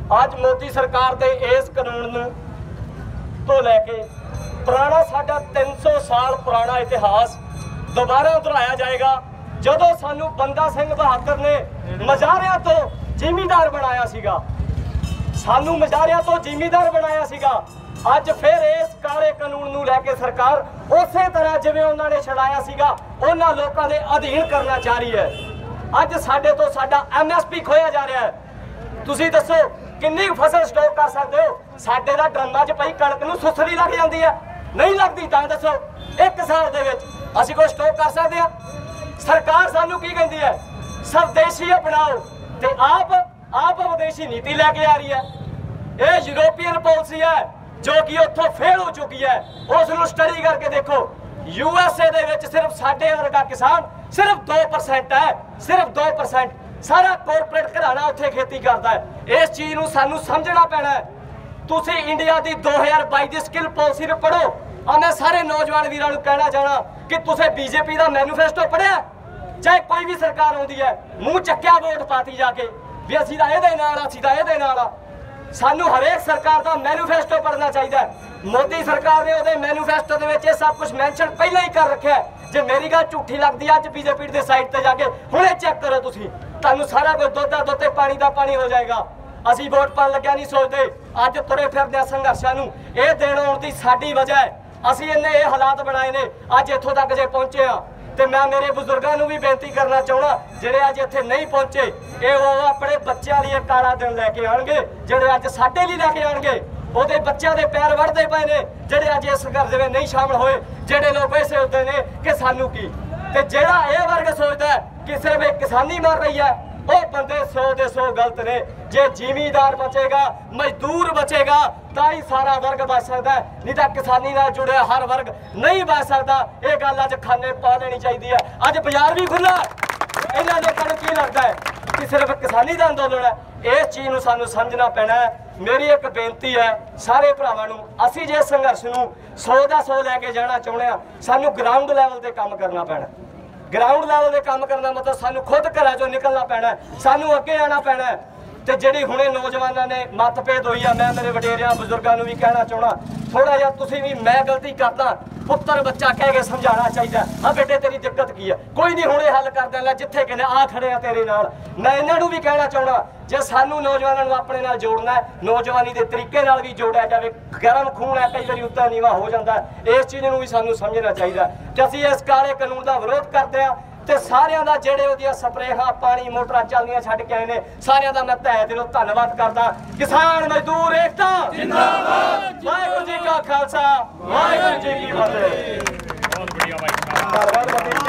ਅੱਜ मोदी सरकार के इस कानून तो लैके पुराना साडा 300 साल पुराना इतिहास दोबारा दोहराया जाएगा। जदों सानू बंदा सिंह बहादुर ने मजारिया तो जिमीदार बनाया सीगा, सानू मजारिया तो जिमीदार बनाया सीगा। अज फिर इस काले कानून नूं लैके सरकार उस तरह जिवें उन्होंने छड़ाया सीगा उन्हां लोकां दे अधीन करना चाह रही है। अज साडे तो साडा MSP खोया जा रहा है। तुसीं दसो किन्नी फसल स्टॉक कर सकते हो? साडे दा ड्रमां च पई कणक नूं सुसरी लग जाती है, नहीं लगती? तां दसो एक साल दे विच असीं कोई स्टॉक कर सकते हैं? सरकार सानू की कहती है स्वदेशी अपनाओ ते आप विदेशी नीति लैके आ रही है। ये यूरोपीयन पॉलिसी है जो कि उत्थों फेल हो चुकी है। उसनूं स्टडी करके देखो, USA दे विच सिर्फ साडे वर्गा किसान सिर्फ 2% है, सिर्फ 2%। सारा कॉरपोरेट घराना उत्थे खेती करता है। इस चीज़ नूं सानू समझना पैना है। तुसीं इंडिया की 2022 की स्किल पॉलिसी नूं पढ़ो। मैं सारे नौजवान वीरां नूं कहना चाहना कि तुसीं BJP का मैनीफेस्टो पढ़िया? चाहे कोई भी सरकार आउंदी है मूँह चक्या वोट पाती जाके भी असीं तां इहदे नाल असीं तां इहदे नाल। सानू हरेक सरकार का मैनीफेस्टो पढ़ना चाहिए। मोदी सरकार ने उहदे मैनीफेस्टो दे विच सब कुछ मैंशन पहले ही कर रखा है। जे मेरी गल झूठी लगती है अज BJP की साइड पर जाके हुणे चेक करो तुसीं, तुहानूं सारा कुछ दुध दा दुध ते पानी दा पानी हो जाएगा। असीं वोट पाण लग्या नहीं सोचते, अज तुरे फिरदे संघर्षां नूं इह दिन आउण दी साडी वजह है। असीं इन्ने ये हालात बनाए ने अज इत्थों तक जे पहुंचे हाँ। तो मैं मेरे बुजुर्गों को भी बेनती करना चाहना ਜਿਹੜੇ अज इत्थे नहीं पहुंचे ये वो अपने बच्चों लिए काला दिन लैके आएंगे ਜਿਹੜੇ अज साडे लिए लैके आएंगे। ਉਹਦੇ ਬੱਚਿਆਂ ਦੇ ਪੈਰ ਵੜਦੇ ਪਏ ਨੇ ਜਿਹੜੇ ਅੱਜ ਇਸ ਸੰਘਰਸ਼ ਵਿੱਚ ਨਹੀਂ ਸ਼ਾਮਲ ਹੋਏ। ਜਿਹੜੇ ਲੋਕ ਇਹ ਸੋਚਦੇ ਨੇ ਕਿ ਸਾਨੂੰ ਕੀ, ਤੇ ਜਿਹੜਾ ਇਹ ਵਰਗ ਸੋਚਦਾ ਕਿ ਸਿਰਫ ਇੱਕ ਕਿਸਾਨੀ ਮਰ ਰਹੀ ਹੈ, ਉਹ ਬੰਦੇ 100 ਦੇ 100 ਗਲਤ ਨੇ। ਜੇ ਜ਼ਿਮੀਂਦਾਰ ਬਚੇਗਾ, ਮਜ਼ਦੂਰ ਬਚੇਗਾ ਤਾਂ ਹੀ ਸਾਰਾ ਵਰਗ ਬਚ ਸਕਦਾ ਹੈ, ਨਹੀਂ ਤਾਂ ਕਿਸਾਨੀ ਨਾਲ ਜੁੜਿਆ ਹਰ ਵਰਗ ਨਹੀਂ ਬਚ ਸਕਦਾ। ਇਹ ਗੱਲ ਅੱਜ ਖਾਨੇ ਪਾ ਲੈਣੀ ਚਾਹੀਦੀ ਹੈ। ਅੱਜ ਬਾਜ਼ਾਰ ਵੀ ਖੁੱਲ੍ਹਾ, ਇਹਨਾਂ ਲੋਕਾਂ ਨੂੰ ਕੀ ਲੱਗਦਾ ਹੈ कि सिर्फ किसानी का अंदोलन है? इस चीज़ को सानू समझना पैना है। मेरी एक बेनती है सारे भरावां नूं, असीं जे संघर्ष नूं 100 दा 100 लैके जाना चाहुंदे हां, सानू ग्राउंड लैवल ते काम करना पैना। ग्राउंड लैवल ते काम करना मतलब सानू खुद घरां चों निकलना पैना, सानू अगे आना पैना। ते जिहड़ी हुणे नौजवानों ने मतभेद होई है, मैं मेरे वडेरियां बुजुर्गों नूं भी कहना चाहना थोड़ा जिहा तुसीं भी मैं गलती करदा पुत्र बच्चा कह के समझाना चाहिए। हाँ बेटे तेरी दिक्कत की है, कोई नहीं हुणे हल कर देना, जिथे कहने आ खड़े आ तेरे नाल। मैं इन्हां नूं भी कहना चाहना जे सानू नौजवानों नूं अपने नाल जोड़ना है, नौजवानी के तरीके नाल भी जोड़िया जाए। गर्म खून है, कई बार उत्ता नीवा हो जाता है। इस चीज़ नूं भी सानू समझना चाहिए कि असीं इस काले कानून का विरोध करते हैं। ते सारियां दा जेड़े ओहदियां स्प्रेहां पानी मोटरां चलदियां छड्ड के आए ने, सारियां दा मैं तहे दिलों धन्नवाद करदा। किसान मजदूर एकता जिंदाबाद। वाहिगुरू जी का खालसा, वाहिगुरू जी की फतेह। बहुत बढ़िया भाई।